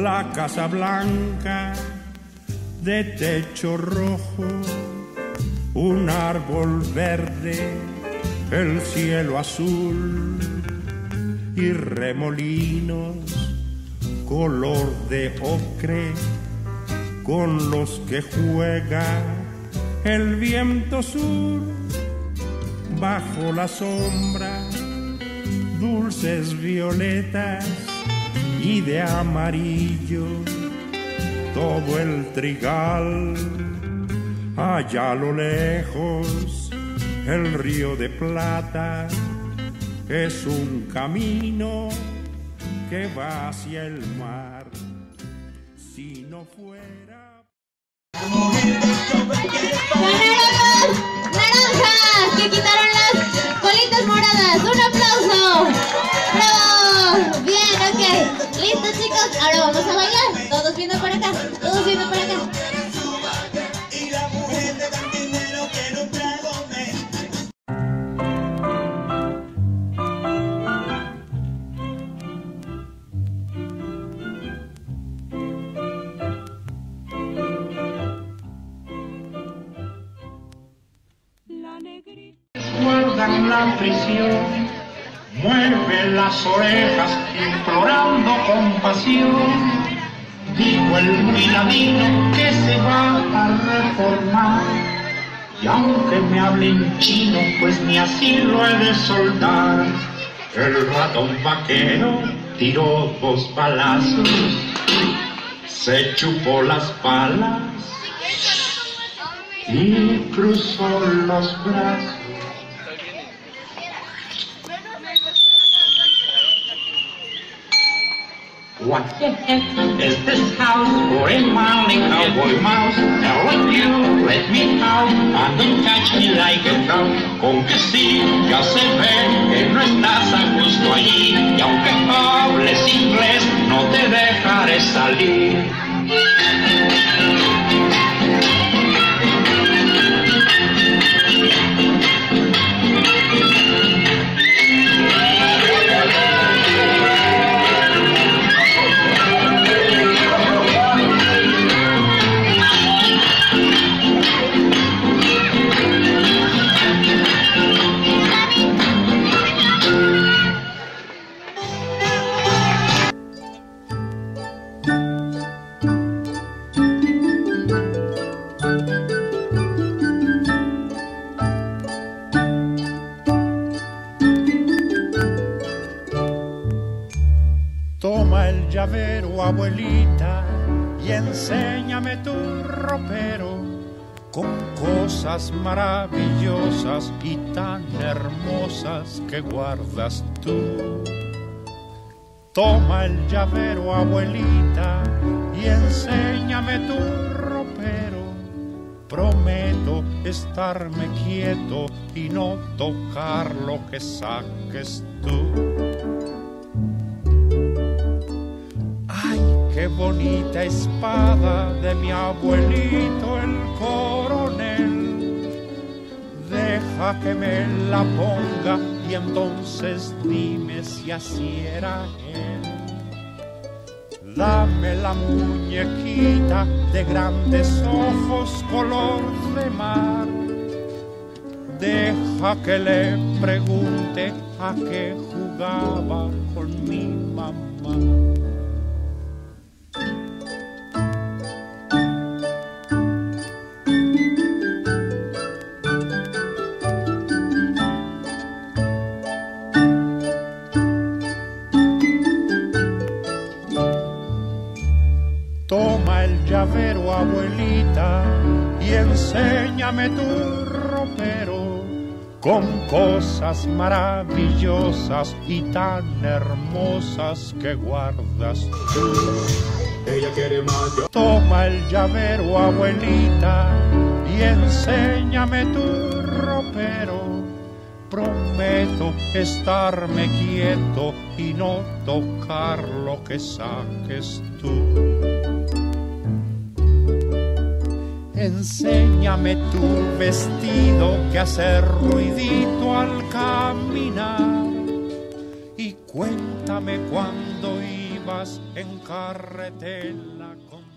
la Casa Blanca de techo rojo, un árbol verde, el cielo azul y remolinos color de ocre con los que juega el viento sur. Bajo la sombra dulces violetas y de amarillo todo el trigal. Allá a lo lejos el río de plata es un camino que va hacia el mar. Si no fuera... ¡Ganaron los naranjas que quitaron las colitas moradas! ¡Un aplauso! ¡Bravo! Bien, ok. ¿Listos, chicos? Ahora vamos a bailar. Todos viendo para acá. Todos viendo para acá. Guardan la prisión, mueve las orejas implorando compasión. Dijo el muy ladino que se va a reformar, y aunque me hablen chino, pues ni así lo he de soltar. El ratón vaquero tiró 2 balazos, se chupó las balas y cruzó los brazos. What the heck is this house for a morning cowboy mouse? Now let you let me out and don't catch me like a trout. Con que sí, ya se ve que no estás a gusto allí, y aunque hables inglés no te dejaré salir. Toma el llavero, abuelita, y enséñame tu ropero con cosas maravillosas y tan hermosas que guardas tú. Toma el llavero, abuelita, y enséñame tu ropero. Prometo estarme quieto y no tocar lo que saques tú. Qué bonita espada de mi abuelito el coronel. Deja que me la ponga y entonces dime si así era él. Dame la muñequita de grandes ojos color de mar. Deja que le pregunte a qué jugaba con mi mamá. Toma el llavero, abuelita, y enséñame tu ropero con cosas maravillosas y tan hermosas que guardas tú. Ella quiere más yo. Toma el llavero, abuelita, y enséñame tu ropero. Prometo estarme quieto y no tocar lo que saques tú. Enséñame tu vestido que hace ruidito al caminar, y cuéntame cuándo vas en carretela con